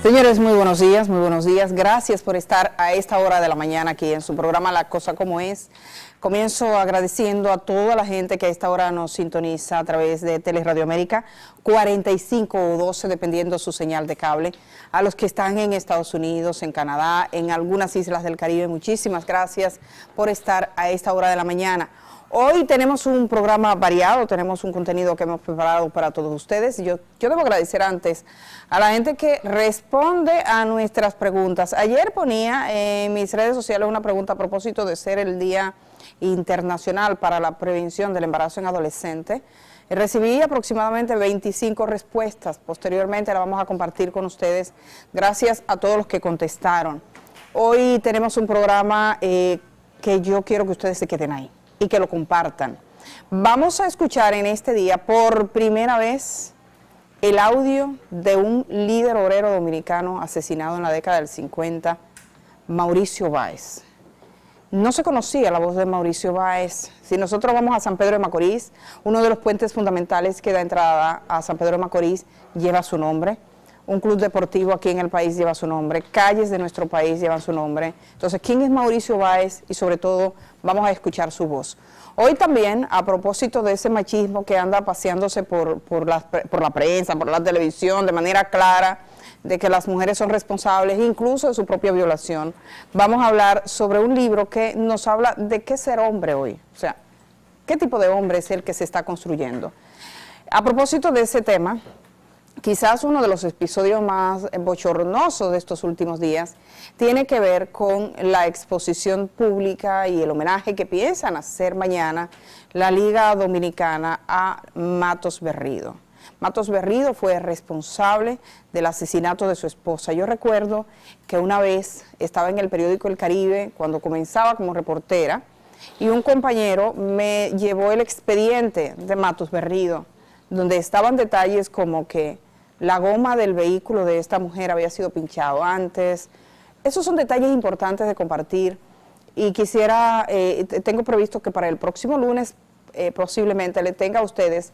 Señores, muy buenos días, muy buenos días. Gracias por estar a esta hora de la mañana aquí en su programa La Cosa Como Es. Comienzo agradeciendo a toda la gente que a esta hora nos sintoniza a través de Teleradio América 45 o 12, dependiendo su señal de cable. A los que están en Estados Unidos, en Canadá, en algunas islas del Caribe, muchísimas gracias por estar a esta hora de la mañana. Hoy tenemos un programa variado, tenemos un contenido que hemos preparado para todos ustedes. Yo debo agradecer antes a la gente que responde a nuestras preguntas. Ayer ponía en mis redes sociales una pregunta a propósito de ser el Día Internacional para la Prevención del Embarazo en Adolescentes. Recibí aproximadamente 25 respuestas. Posteriormente la vamos a compartir con ustedes. Gracias a todos los que contestaron. Hoy tenemos un programa que yo quiero que ustedes se queden ahí y que lo compartan. Vamos a escuchar en este día por primera vez el audio de un líder obrero dominicano asesinado en la década del 50, Mauricio Báez. No se conocía la voz de Mauricio Báez. Si nosotros vamos a San Pedro de Macorís, uno de los puentes fundamentales que da entrada a San Pedro de Macorís lleva su nombre. Un club deportivo aquí en el país lleva su nombre, calles de nuestro país llevan su nombre. Entonces, ¿quién es Mauricio Báez? Y sobre todo, vamos a escuchar su voz. Hoy también, a propósito de ese machismo que anda paseándose por la prensa, por la televisión, de manera clara, de que las mujeres son responsables incluso de su propia violación, vamos a hablar sobre un libro que nos habla de qué ser hombre hoy. O sea, qué tipo de hombre es el que se está construyendo. A propósito de ese tema, quizás uno de los episodios más bochornosos de estos últimos días tiene que ver con la exposición pública y el homenaje que piensan hacer mañana la Liga Dominicana a Matos Berrido. Matos Berrido fue responsable del asesinato de su esposa. Yo recuerdo que una vez estaba en el periódico El Caribe cuando comenzaba como reportera y un compañero me llevó el expediente de Matos Berrido, donde estaban detalles como que la goma del vehículo de esta mujer había sido pinchado antes. Esos son detalles importantes de compartir y quisiera, tengo previsto que para el próximo lunes posiblemente le tenga a ustedes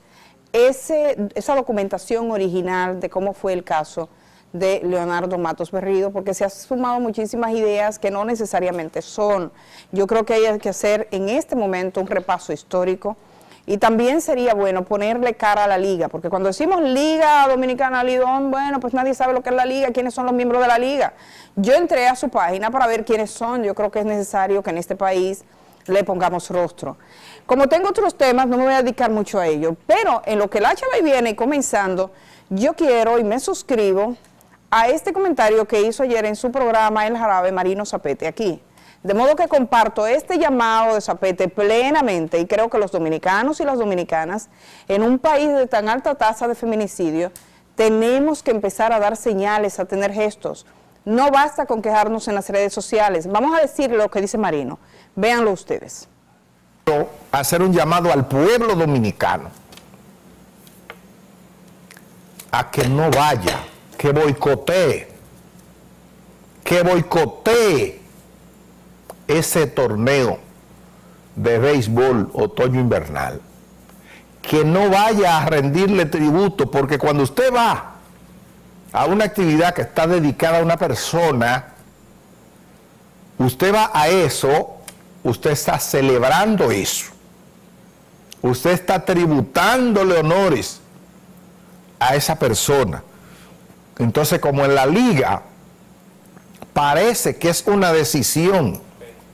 esa documentación original de cómo fue el caso de Leonardo Matos Berrido, porque se han sumado muchísimas ideas que no necesariamente son. Yo creo que hay que hacer en este momento un repaso histórico. Y también sería bueno ponerle cara a la liga, porque cuando decimos Liga Dominicana Lidón, bueno, pues nadie sabe lo que es la liga, quiénes son los miembros de la liga. Yo entré a su página para ver quiénes son. Yo creo que es necesario que en este país le pongamos rostro. Como tengo otros temas, no me voy a dedicar mucho a ello, pero en lo que la HB viene comenzando, yo quiero y me suscribo a este comentario que hizo ayer en su programa El Jarabe Marino Zapete aquí. De modo que comparto este llamado de Zapete plenamente y creo que los dominicanos y las dominicanas, en un país de tan alta tasa de feminicidio, tenemos que empezar a dar señales, a tener gestos. No basta con quejarnos en las redes sociales. Vamos a decir lo que dice Marino. Véanlo ustedes. Hacer un llamado al pueblo dominicano a que no vaya, que boicotee ese torneo de béisbol otoño-invernal, que no vaya a rendirle tributo, porque cuando usted va a una actividad que está dedicada a una persona, usted va a eso, usted está celebrando eso, usted está tributándole honores a esa persona. Entonces, como en la liga parece que es una decisión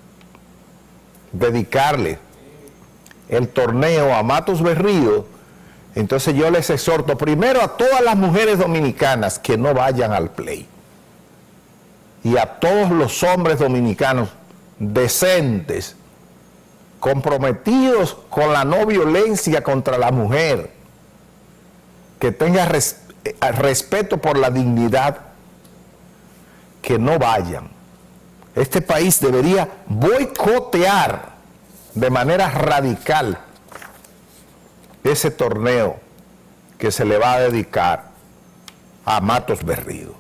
dedicarle el torneo a Matos Berrido, entonces yo les exhorto primero a todas las mujeres dominicanas que no vayan al play, y a todos los hombres dominicanos decentes, comprometidos con la no violencia contra la mujer, que tenga respeto por la dignidad, que no vayan. Este país debería boicotear de manera radical ese torneo que se le va a dedicar a Matos Berrido.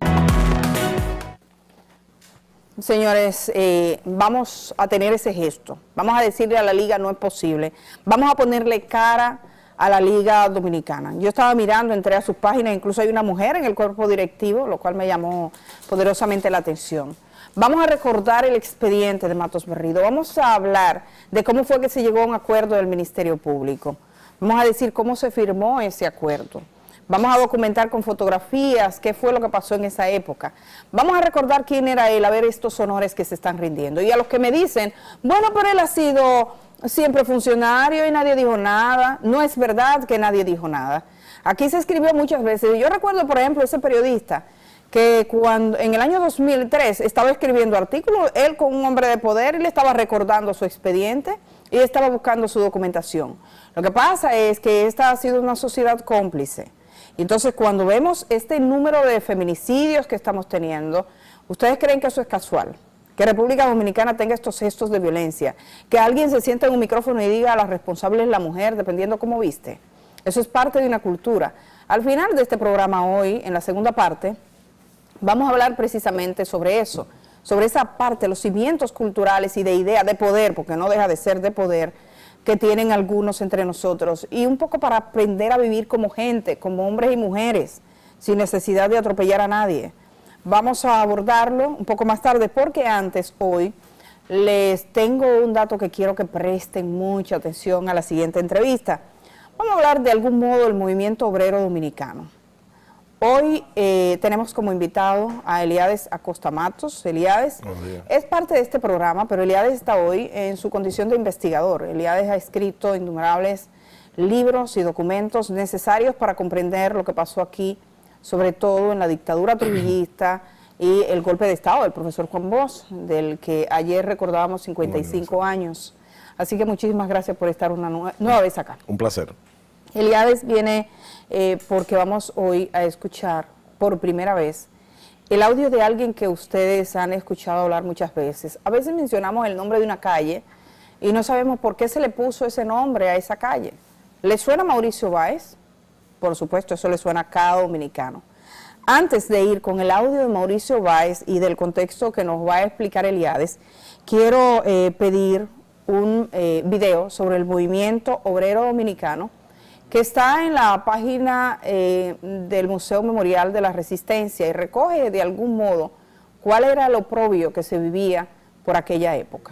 Señores, vamos a tener ese gesto, vamos a decirle a la liga no es posible, vamos a ponerle cara a la Liga Dominicana. Yo estaba mirando, entré a sus páginas, incluso hay una mujer en el cuerpo directivo, lo cual me llamó poderosamente la atención. Vamos a recordar el expediente de Matos Berrido, vamos a hablar de cómo fue que se llegó a un acuerdo del Ministerio Público, vamos a decir cómo se firmó ese acuerdo, vamos a documentar con fotografías qué fue lo que pasó en esa época, vamos a recordar quién era él, a ver estos honores que se están rindiendo. Y a los que me dicen, bueno, pero él ha sido siempre funcionario y nadie dijo nada, no es verdad que nadie dijo nada. Aquí se escribió muchas veces, yo recuerdo por ejemplo ese periodista que cuando en el año 2003 estaba escribiendo artículos, él con un hombre de poder, y le estaba recordando su expediente y estaba buscando su documentación. Lo que pasa es que esta ha sido una sociedad cómplice. Entonces, cuando vemos este número de feminicidios que estamos teniendo, ¿ustedes creen que eso es casual? Que República Dominicana tenga estos gestos de violencia, que alguien se sienta en un micrófono y diga la responsable es la mujer, dependiendo cómo viste. Eso es parte de una cultura. Al final de este programa hoy, en la segunda parte, vamos a hablar precisamente sobre eso, sobre esa parte, los cimientos culturales y de idea de poder, porque no deja de ser de poder, que tienen algunos entre nosotros, y un poco para aprender a vivir como gente, como hombres y mujeres, sin necesidad de atropellar a nadie. Vamos a abordarlo un poco más tarde, porque antes, hoy, les tengo un dato que quiero que presten mucha atención a la siguiente entrevista. Vamos a hablar de algún modo del movimiento obrero dominicano. Hoy tenemos como invitado a Eliades Acosta Matos. Eliades es parte de este programa, pero Eliades está hoy en su condición de investigador. Eliades ha escrito innumerables libros y documentos necesarios para comprender lo que pasó aquí, sobre todo en la dictadura trujillista y el golpe de Estado del profesor Juan Bosch, del que ayer recordábamos 55 años. Así que muchísimas gracias por estar una nueva vez acá. Un placer. Eliades viene porque vamos hoy a escuchar por primera vez el audio de alguien que ustedes han escuchado hablar muchas veces. A veces mencionamos el nombre de una calle y no sabemos por qué se le puso ese nombre a esa calle. ¿Le suena Mauricio Báez? Por supuesto, eso le suena a cada dominicano. Antes de ir con el audio de Mauricio Báez y del contexto que nos va a explicar Eliades, quiero pedir un video sobre el movimiento obrero dominicano que está en la página del Museo Memorial de la Resistencia y recoge de algún modo cuál era el oprobio que se vivía por aquella época.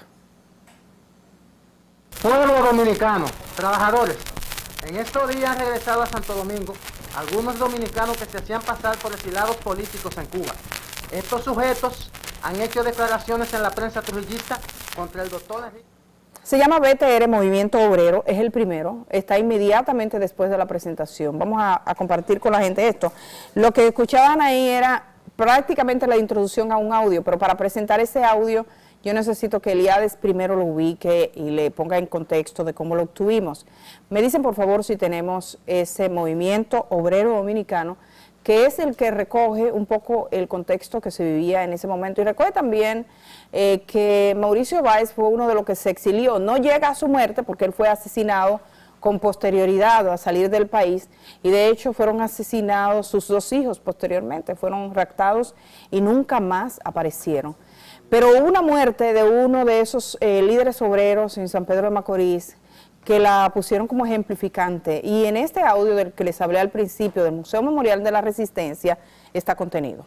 Pueblo dominicano, trabajadores, en estos días han regresado a Santo Domingo algunos dominicanos que se hacían pasar por exilados políticos en Cuba. Estos sujetos han hecho declaraciones en la prensa trujillista contra el doctor Enrique. Se llama BTR, Movimiento Obrero, es el primero, está inmediatamente después de la presentación. Vamos a compartir con la gente esto. Lo que escuchaban ahí era prácticamente la introducción a un audio, pero para presentar ese audio yo necesito que Eliades primero lo ubique y le ponga en contexto de cómo lo obtuvimos. Me dicen por favor si tenemos ese Movimiento Obrero Dominicano, que es el que recoge un poco el contexto que se vivía en ese momento y recoge también que Mauricio Báez fue uno de los que se exilió, no llega a su muerte porque él fue asesinado con posterioridad a salir del país y de hecho fueron asesinados sus dos hijos posteriormente, fueron raptados y nunca más aparecieron. Pero hubo una muerte de uno de esos líderes obreros en San Pedro de Macorís que la pusieron como ejemplificante y en este audio del que les hablé al principio del Museo Memorial de la Resistencia está contenido.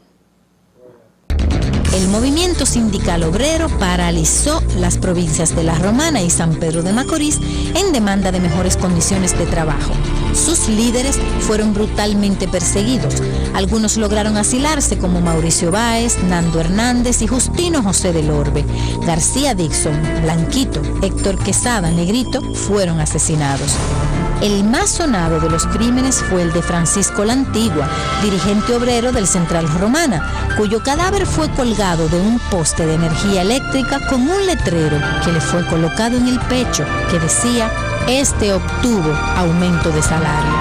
El movimiento sindical obrero paralizó las provincias de La Romana y San Pedro de Macorís en demanda de mejores condiciones de trabajo. Sus líderes fueron brutalmente perseguidos. Algunos lograron asilarse como Mauricio Báez, Nando Hernández y Justino José del Orbe. García Dixon, Blanquito, Héctor Quesada, Negrito fueron asesinados. El más sonado de los crímenes fue el de Francisco La Antigua, dirigente obrero del Central Romana, cuyo cadáver fue colgado de un poste de energía eléctrica con un letrero que le fue colocado en el pecho que decía: "Este obtuvo aumento de salario".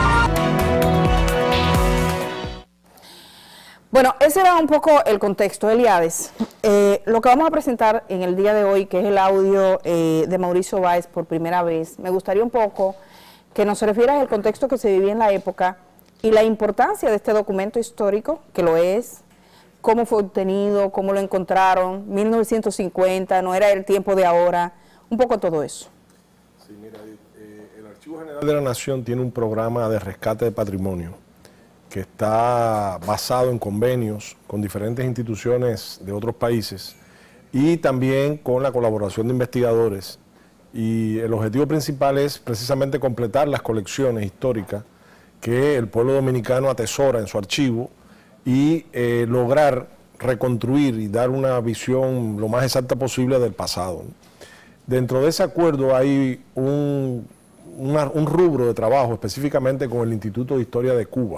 Bueno, ese era un poco el contexto, Eliades. Lo que vamos a presentar en el día de hoy, que es el audio de Mauricio Báez por primera vez, me gustaría un poco que nos refieras al contexto que se vivía en la época y la importancia de este documento histórico, que lo es, cómo fue obtenido, cómo lo encontraron, 1950, no era el tiempo de ahora, un poco todo eso. Sí, mira, el Archivo General de la Nación tiene un programa de rescate de patrimonio que está basado en convenios con diferentes instituciones de otros países y también con la colaboración de investigadores. Y el objetivo principal es precisamente completar las colecciones históricas que el pueblo dominicano atesora en su archivo y lograr reconstruir y dar una visión lo más exacta posible del pasado. Dentro de ese acuerdo hay un rubro de trabajo específicamente con el Instituto de Historia de Cuba.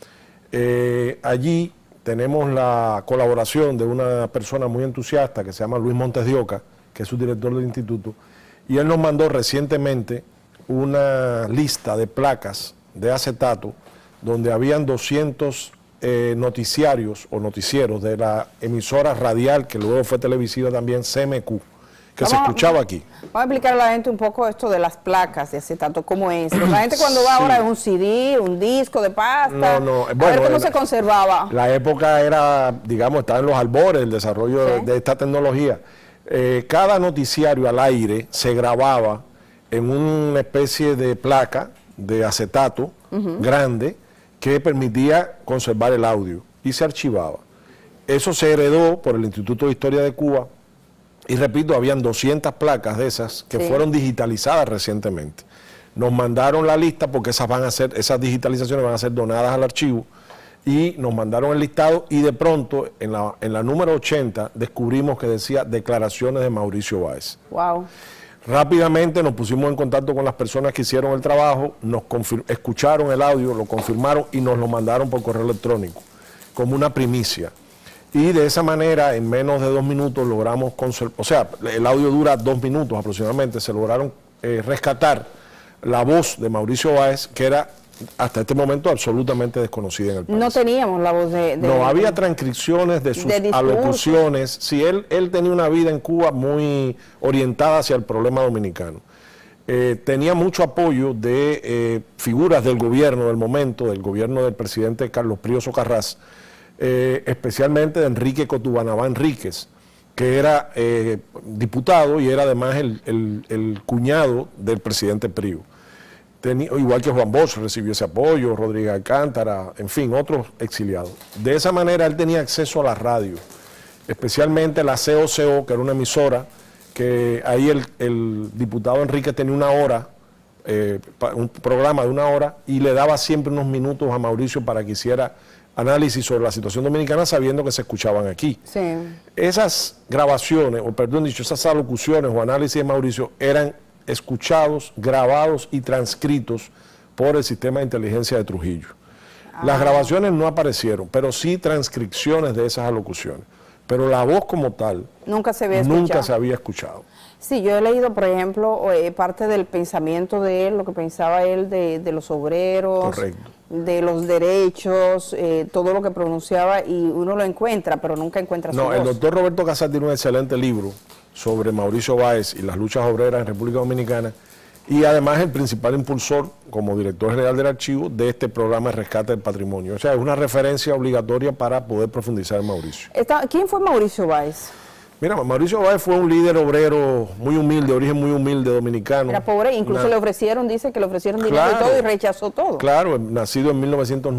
Allí tenemos la colaboración de una persona muy entusiasta que se llama Luis Montes de Oca, que es su director del instituto, y él nos mandó recientemente una lista de placas de acetato donde habían 200 noticiarios o noticieros de la emisora radial, que luego fue televisiva también, CMQ, que se escuchaba aquí. Vamos a explicar a la gente un poco esto de las placas de acetato, cómo es. La gente cuando va ahora es un CD, un disco de pasta. Bueno, a ver cómo se conservaba. La época era, digamos, estaba en los albores del desarrollo de esta tecnología. Cada noticiario al aire se grababa en una especie de placa de acetato grande que permitía conservar el audio y se archivaba. Eso se heredó por el Instituto de Historia de Cuba. Y repito, habían 200 placas de esas que fueron digitalizadas recientemente. Nos mandaron la lista porque esas digitalizaciones van a ser donadas al archivo y nos mandaron el listado y de pronto en la número 80 descubrimos que decía declaraciones de Mauricio Báez. Wow. Rápidamente nos pusimos en contacto con las personas que hicieron el trabajo, escucharon el audio, lo confirmaron y nos lo mandaron por correo electrónico como una primicia. Y de esa manera, en menos de 2 minutos logramos conservar, o sea, el audio dura 2 minutos aproximadamente, se lograron rescatar la voz de Mauricio Báez, que era hasta este momento absolutamente desconocida en el país. No teníamos la voz de no, había transcripciones de sus alocuciones. Sí, él tenía una vida en Cuba muy orientada hacia el problema dominicano. Tenía mucho apoyo de figuras del gobierno del momento, del gobierno del presidente Carlos Prío Socarrás, especialmente de Enrique Cotubanabá Enríquez, que era diputado y era además el cuñado del presidente Prío. Igual que Juan Bosch recibió ese apoyo, Rodríguez Alcántara, en fin, otros exiliados. De esa manera él tenía acceso a la radio, especialmente la COCO, que era una emisora, que ahí el diputado Enríquez tenía una hora, un programa de 1 hora, y le daba siempre unos minutos a Mauricio para que hiciera análisis sobre la situación dominicana sabiendo que se escuchaban aquí. Sí. Esas grabaciones, o perdón dicho, esas alocuciones o análisis de Mauricio eran escuchados, grabados y transcritos por el sistema de inteligencia de Trujillo. Las grabaciones no aparecieron, pero sí transcripciones de esas alocuciones. Pero la voz como tal nunca se había escuchado. Sí, yo he leído, por ejemplo, parte del pensamiento de él, lo que pensaba él de los obreros, correcto, de los derechos, todo lo que pronunciaba, y uno lo encuentra, pero nunca encuentra su voz. El doctor Roberto Casal tiene un excelente libro sobre Mauricio Báez y las luchas obreras en República Dominicana, y además el principal impulsor, como director general del archivo, de este programa de rescate del patrimonio. O sea, es una referencia obligatoria para poder profundizar en Mauricio. ¿Quién fue Mauricio Báez? Mira, Mauricio Báez fue un líder obrero muy humilde, de origen muy humilde dominicano. Era pobre, incluso le ofrecieron, dice que le ofrecieron dinero y todo, y rechazó todo. Claro, nacido en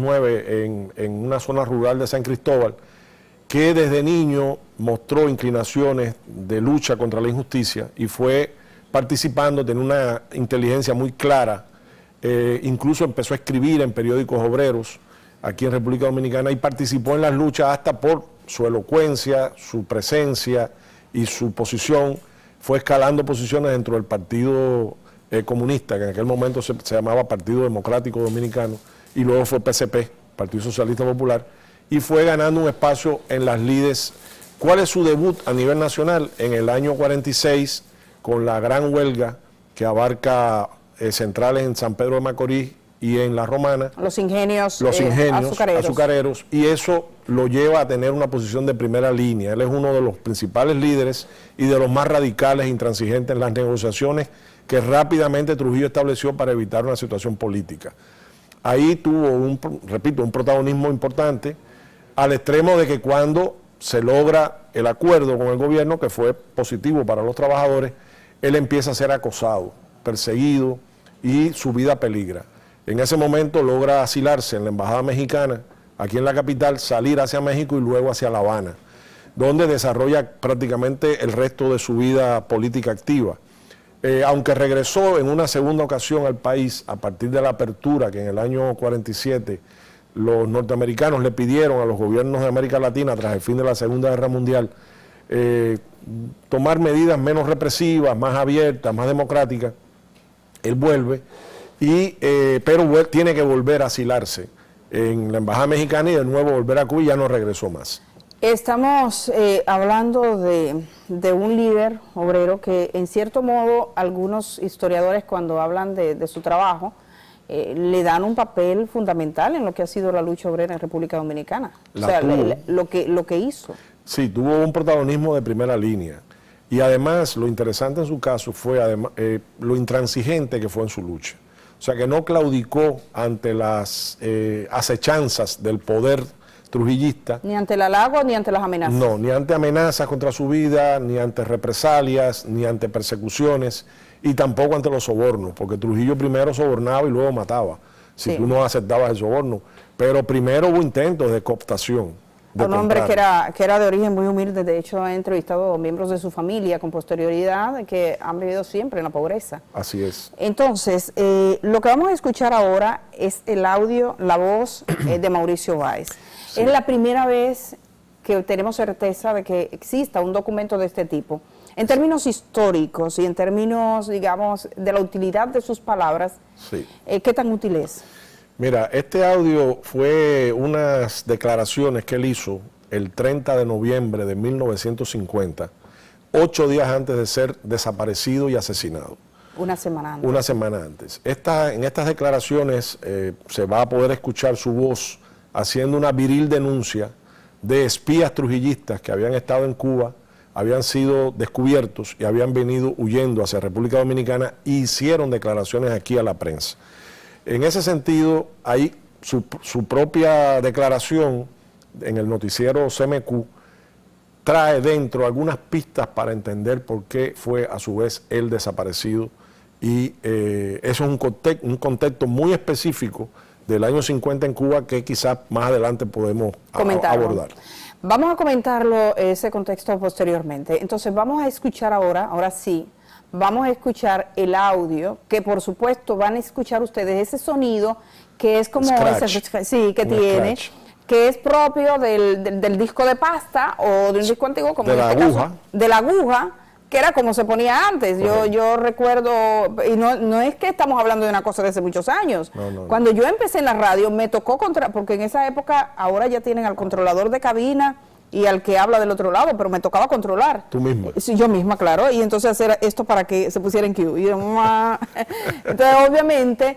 1909 en una zona rural de San Cristóbal, que desde niño mostró inclinaciones de lucha contra la injusticia y fue participando, tenía una inteligencia muy clara, incluso empezó a escribir en periódicos obreros aquí en República Dominicana y participó en las luchas hasta por su elocuencia, su presencia y su posición. Fue escalando posiciones dentro del Partido Comunista, que en aquel momento se llamaba Partido Democrático Dominicano, y luego fue PSP, Partido Socialista Popular, y fue ganando un espacio en las lides. ¿Cuál es su debut a nivel nacional? En el año 46, con la gran huelga que abarca centrales en San Pedro de Macorís y en La Romana. Los ingenios azucareros, y eso lo lleva a tener una posición de primera línea. Él es uno de los principales líderes y de los más radicales e intransigentes en las negociaciones que rápidamente Trujillo estableció para evitar una situación política. Ahí tuvo, un protagonismo importante, al extremo de que cuando se logra el acuerdo con el gobierno, que fue positivo para los trabajadores, él empieza a ser acosado, perseguido, y su vida peligra. En ese momento logra asilarse en la embajada mexicana, aquí en la capital, salir hacia México y luego hacia La Habana, donde desarrolla prácticamente el resto de su vida política activa. Aunque regresó en una segunda ocasión al país a partir de la apertura que en el año 47 los norteamericanos le pidieron a los gobiernos de América Latina tras el fin de la Segunda Guerra Mundial tomar medidas menos represivas, más abiertas, más democráticas, él vuelve, pero tiene que volver a asilarse en la embajada mexicana y de nuevo volver a Cuba y ya no regresó más. Estamos hablando de un líder obrero que en cierto modo algunos historiadores cuando hablan de su trabajo le dan un papel fundamental en lo que ha sido la lucha obrera en República Dominicana, lo que hizo. Sí, tuvo un protagonismo de primera línea y además lo interesante en su caso fue lo intransigente que fue en su lucha. O sea, que no claudicó ante las acechanzas del poder trujillista. Ni ante el halago ni ante las amenazas. No, ni ante amenazas contra su vida, ni ante represalias, ni ante persecuciones, y tampoco ante los sobornos, porque Trujillo primero sobornaba y luego mataba, si tú no aceptabas el soborno. Pero primero hubo intentos de cooptación. Un hombre que era de origen muy humilde, de hecho ha entrevistado a miembros de su familia con posterioridad que han vivido siempre en la pobreza. Así es. Entonces, lo que vamos a escuchar ahora es el audio, la voz de Mauricio Báez. Sí. Es la primera vez que tenemos certeza de que exista un documento de este tipo. En términos históricos y en términos, digamos, de la utilidad de sus palabras, ¿qué tan útil es? Mira, este audio fue unas declaraciones que él hizo el 30 de noviembre de 1950, 8 días antes de ser desaparecido y asesinado. Una semana antes. Una semana antes. En estas declaraciones se va a poder escuchar su voz haciendo una viril denuncia de espías trujillistas que habían estado en Cuba, habían sido descubiertos y habían venido huyendo hacia República Dominicana e hicieron declaraciones aquí a la prensa. En ese sentido, hay su propia declaración en el noticiero CMQ trae dentro algunas pistas para entender por qué fue a su vez él desaparecido y eso es un contexto muy específico del año 50 en Cuba que quizás más adelante podemos abordar. Vamos a comentarlo, ese contexto posteriormente. Entonces vamos a escuchar ahora sí, vamos a escuchar el audio, que por supuesto van a escuchar ustedes ese sonido que es como que es propio del disco de pasta o de un disco antiguo como de la aguja. De la aguja, que era como se ponía antes. Yo recuerdo, y no es que estamos hablando de una cosa de hace muchos años. Cuando yo empecé en la radio me tocó porque en esa época ahora ya tienen al controlador de cabina y al que habla del otro lado, pero me tocaba controlar. ¿Tú misma? Sí, yo misma, claro, y entonces hacer esto para que se pusiera en cue. Entonces, obviamente,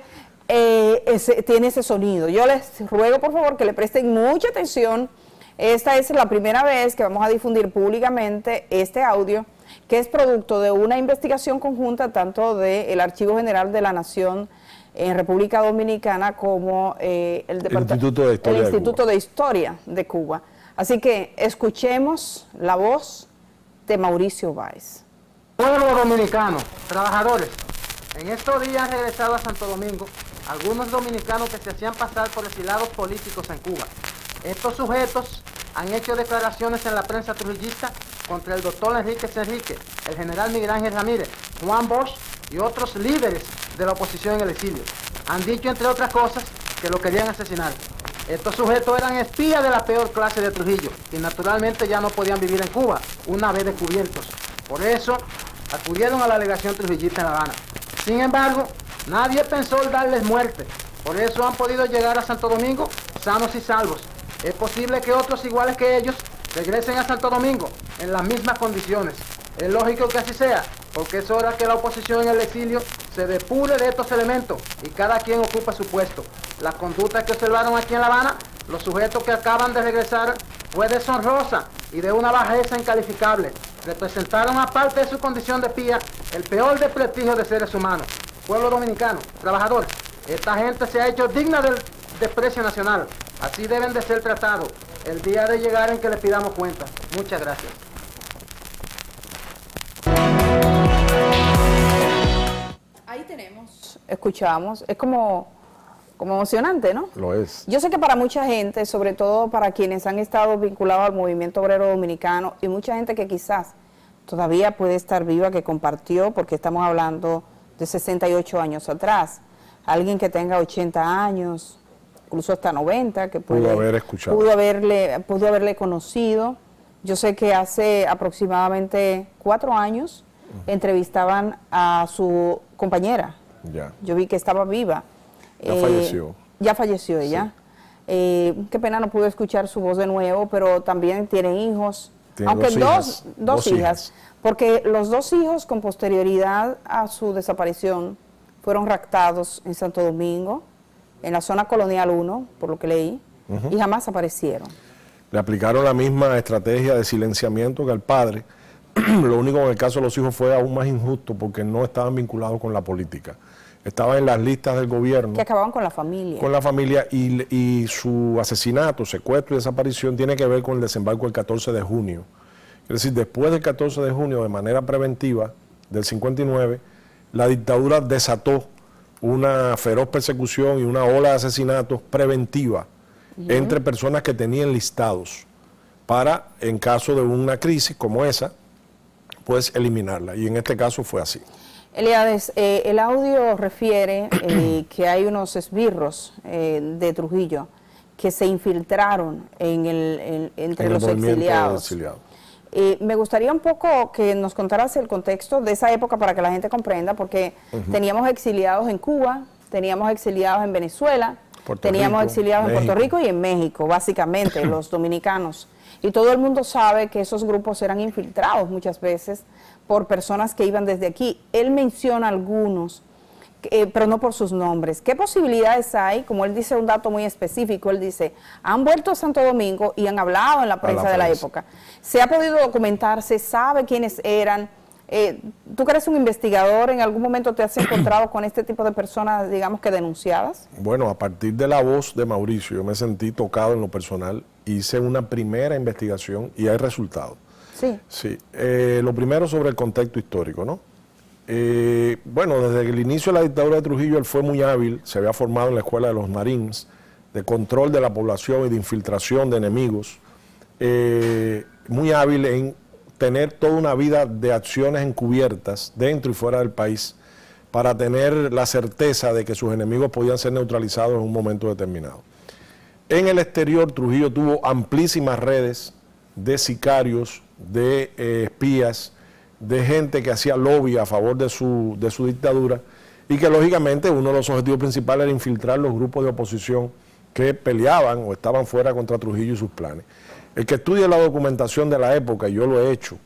tiene ese sonido. Yo les ruego, por favor, que le presten mucha atención. Esta es la primera vez que vamos a difundir públicamente este audio, que es producto de una investigación conjunta tanto del Archivo General de la Nación en República Dominicana como el Instituto de Historia de Cuba. Así que escuchemos la voz de Mauricio Báez. Pueblo dominicano, trabajadores, en estos días han regresado a Santo Domingo algunos dominicanos que se hacían pasar por exilados políticos en Cuba. Estos sujetos han hecho declaraciones en la prensa trujillista contra el doctor Enríquez Enrique, el general Miguel Ángel Ramírez, Juan Bosch y otros líderes de la oposición en el exilio. Han dicho, entre otras cosas, que lo querían asesinar. Estos sujetos eran espías de la peor clase de Trujillo y naturalmente ya no podían vivir en Cuba una vez descubiertos. Por eso acudieron a la legación trujillista en La Habana. Sin embargo, nadie pensó en darles muerte. Por eso han podido llegar a Santo Domingo sanos y salvos. Es posible que otros iguales que ellos regresen a Santo Domingo en las mismas condiciones. Es lógico que así sea, porque es hora que la oposición en el exilio se depure de estos elementos y cada quien ocupa su puesto. La conducta que observaron aquí en La Habana, los sujetos que acaban de regresar, fue deshonrosa y de una bajeza incalificable. Representaron, aparte de su condición de espía, el peor desprestigio de seres humanos. Pueblo dominicano, trabajadores, esta gente se ha hecho digna del desprecio nacional. Así deben de ser tratados el día de llegar en que les pidamos cuentas. Muchas gracias. Ahí tenemos escuchamos, es como emocionante, ¿no? Lo es. Yo sé que para mucha gente, sobre todo para quienes han estado vinculados al movimiento obrero dominicano y mucha gente que quizás todavía puede estar viva, que compartió, porque estamos hablando de 68 años atrás, alguien que tenga 80 años, incluso hasta 90, que pudo haber escuchado, pudo haberle conocido. Yo sé que hace aproximadamente 4 años entrevistaban a su compañera. Ya. Yo vi que estaba viva. Ya falleció. Ya falleció ella. Sí. Qué pena no pude escuchar su voz de nuevo, pero también tiene hijos. Aunque dos hijas. Porque los 2 hijos con posterioridad a su desaparición fueron raptados en Santo Domingo, en la zona colonial 1, por lo que leí, y jamás aparecieron. Le aplicaron la misma estrategia de silenciamiento que al padre. Lo único en el caso de los hijos fue aún más injusto porque no estaban vinculados con la política. Estaban en las listas del gobierno. Que acababan con la familia. Con la familia y su asesinato, secuestro y desaparición tiene que ver con el desembarco del 14 de junio. Es decir, después del 14 de junio, de manera preventiva, del 59, la dictadura desató una feroz persecución y una ola de asesinatos preventiva entre personas que tenían listados para, en caso de una crisis como esa, pues eliminarla. Y en este caso fue así. Eliades, el audio refiere que hay unos esbirros de Trujillo que se infiltraron entre los exiliados. Me gustaría un poco que nos contaras el contexto de esa época para que la gente comprenda, porque teníamos exiliados en Cuba, teníamos exiliados en Venezuela, teníamos exiliados en Puerto Rico y en México, básicamente, los dominicanos. Y todo el mundo sabe que esos grupos eran infiltrados muchas veces por personas que iban desde aquí. Él menciona algunos, pero no por sus nombres. ¿Qué posibilidades hay? Como él dice un dato muy específico, él dice, han vuelto a Santo Domingo y han hablado en la prensa de la época. ¿Se ha podido documentar? ¿Se sabe quiénes eran? ¿Tú que eres un investigador, en algún momento te has encontrado con este tipo de personas, digamos que denunciadas? Bueno, a partir de la voz de Mauricio, yo me sentí tocado en lo personal, hice una primera investigación y hay resultados. Sí. Sí. Lo primero sobre el contexto histórico, ¿no? Bueno, desde el inicio de la dictadura de Trujillo él fue muy hábil, se había formado en la escuela de los Marines, de control de la población y de infiltración de enemigos, muy hábil en tener toda una vida de acciones encubiertas dentro y fuera del país para tener la certeza de que sus enemigos podían ser neutralizados en un momento determinado. En el exterior Trujillo tuvo amplísimas redes de sicarios, de espías, de gente que hacía lobby a favor de su dictadura y que lógicamente uno de los objetivos principales era infiltrar los grupos de oposición que peleaban o estaban fuera contra Trujillo y sus planes. El que estudie la documentación de la época, y yo lo he hecho,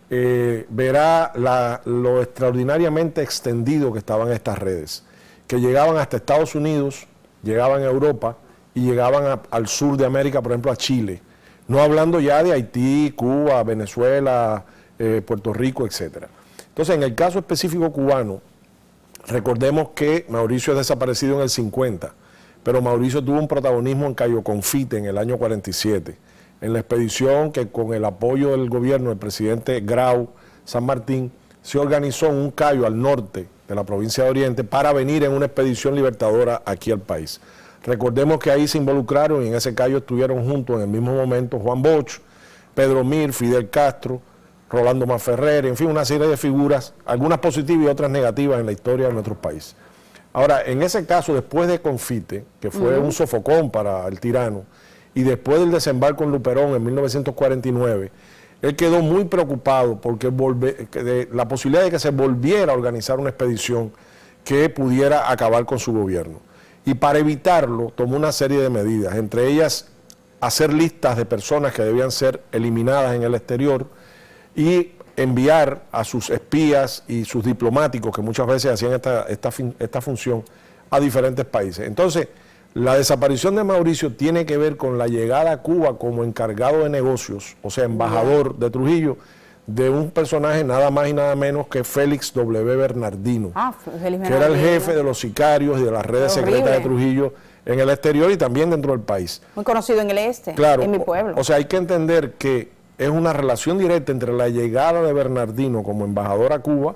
verá lo extraordinariamente extendido que estaban estas redes, que llegaban hasta Estados Unidos, llegaban a Europa y llegaban al sur de América, por ejemplo a Chile, no hablando ya de Haití, Cuba, Venezuela, Puerto Rico, etc. Entonces, en el caso específico cubano, recordemos que Mauricio es desaparecido en el 50, pero Mauricio tuvo un protagonismo en Cayo Confite en el año 47, en la expedición que con el apoyo del gobierno del presidente Grau San Martín se organizó en un cayo al norte de la provincia de Oriente para venir en una expedición libertadora aquí al país. Recordemos que ahí se involucraron y en ese cayo estuvieron juntos en el mismo momento Juan Bosch, Pedro Mir, Fidel Castro, Rolando Manferrer, en fin, una serie de figuras, algunas positivas y otras negativas en la historia de nuestro país. Ahora, en ese caso, después de Confite, que fue un sofocón para el tirano, y después del desembarco en Luperón en 1949, él quedó muy preocupado porque la posibilidad de que se volviera a organizar una expedición que pudiera acabar con su gobierno. Y para evitarlo, tomó una serie de medidas, entre ellas hacer listas de personas que debían ser eliminadas en el exterior y enviar a sus espías y sus diplomáticos, que muchas veces hacían esta función, a diferentes países. Entonces, la desaparición de Mauricio tiene que ver con la llegada a Cuba como encargado de negocios, o sea, embajador de Trujillo, de un personaje nada más y nada menos que Félix W. Bernardino, que era el jefe de los sicarios y de las redes secretas de Trujillo en el exterior y también dentro del país. Muy conocido en el este, claro, en mi pueblo. O sea, hay que entender que es una relación directa entre la llegada de Bernardino como embajador a Cuba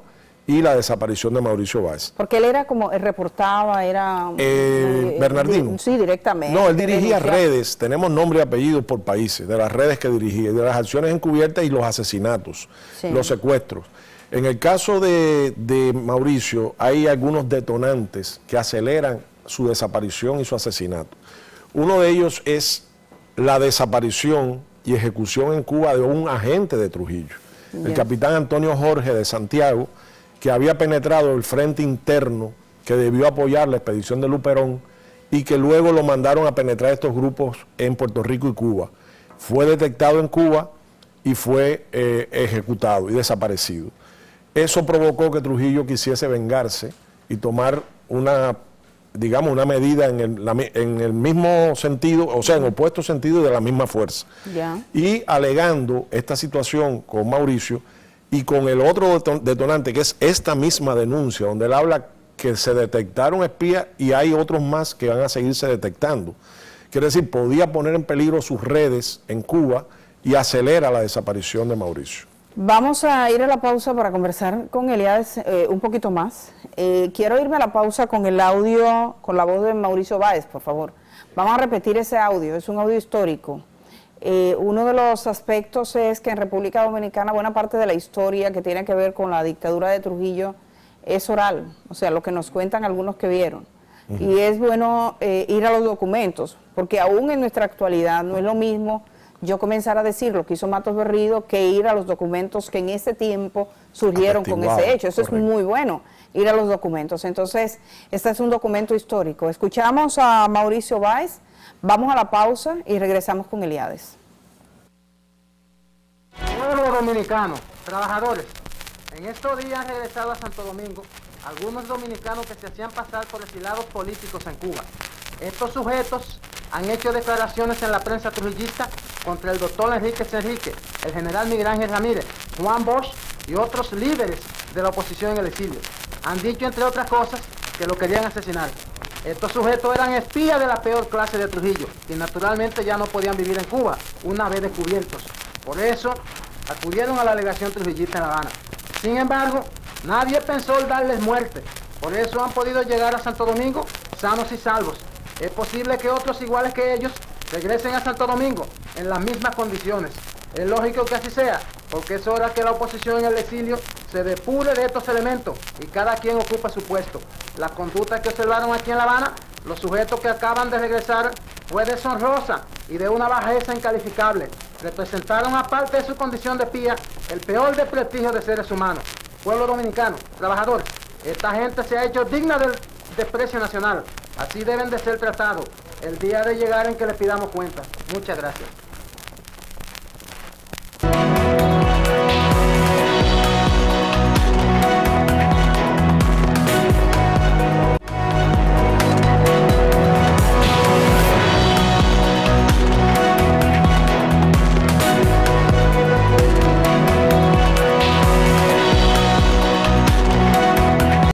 y la desaparición de Mauricio Báez. Porque él era como, él reportaba, era... Bernardino. Sí, directamente. No, él dirigía redes, tenemos nombre y apellido por países, de las redes que dirigía, de las acciones encubiertas y los asesinatos, los secuestros. En el caso de Mauricio, hay algunos detonantes que aceleran su desaparición y su asesinato. Uno de ellos es la desaparición y ejecución en Cuba de un agente de Trujillo, el capitán Antonio Jorge de Santiago, que había penetrado el frente interno que debió apoyar la expedición de Luperón y que luego lo mandaron a penetrar estos grupos en Puerto Rico y Cuba. Fue detectado en Cuba y fue ejecutado y desaparecido. Eso provocó que Trujillo quisiese vengarse y tomar una medida en el mismo sentido, o sea, en opuesto sentido de la misma fuerza. Y alegando esta situación con Mauricio y con el otro detonante, que es esta misma denuncia, donde él habla que se detectaron espías y hay otros más que van a seguirse detectando. Quiere decir, podía poner en peligro sus redes en Cuba y acelera la desaparición de Mauricio. Vamos a ir a la pausa para conversar con Eliades un poquito más. Quiero irme a la pausa con el audio, con la voz de Mauricio Báez, por favor. Vamos a repetir ese audio, es un audio histórico. Uno de los aspectos es que en República Dominicana buena parte de la historia que tiene que ver con la dictadura de Trujillo es oral, o sea, lo que nos cuentan algunos que vieron. Y es bueno ir a los documentos, porque aún en nuestra actualidad no es lo mismo yo comenzar a decir lo que hizo Matos Berrido que ir a los documentos que en ese tiempo surgieron con ese hecho. Eso es muy bueno, ir a los documentos. Entonces, este es un documento histórico. Escuchamos a Mauricio Báez, vamos a la pausa y regresamos con Eliades. Pueblo dominicano, trabajadores, en estos días han regresado a Santo Domingo algunos dominicanos que se hacían pasar por exilados políticos en Cuba. Estos sujetos han hecho declaraciones en la prensa trujillista contra el doctor Enríquez Enrique, el general Miguel Ángel Ramírez, Juan Bosch y otros líderes de la oposición en el exilio. Han dicho, entre otras cosas, que lo querían asesinar. Estos sujetos eran espías de la peor clase de Trujillo y naturalmente ya no podían vivir en Cuba una vez descubiertos. Por eso acudieron a la legación trujillista en La Habana. Sin embargo, nadie pensó en darles muerte. Por eso han podido llegar a Santo Domingo sanos y salvos. Es posible que otros iguales que ellos regresen a Santo Domingo en las mismas condiciones. Es lógico que así sea, porque es hora que la oposición en el exilio se depure de estos elementos y cada quien ocupa su puesto. La conducta que observaron aquí en La Habana, los sujetos que acaban de regresar, fue deshonrosa y de una bajeza incalificable. Representaron, aparte de su condición de espía, el peor desprestigio de seres humanos. Pueblo dominicano, trabajadores, esta gente se ha hecho digna del desprecio nacional. Así deben de ser tratados el día de llegar en que les pidamos cuentas. Muchas gracias.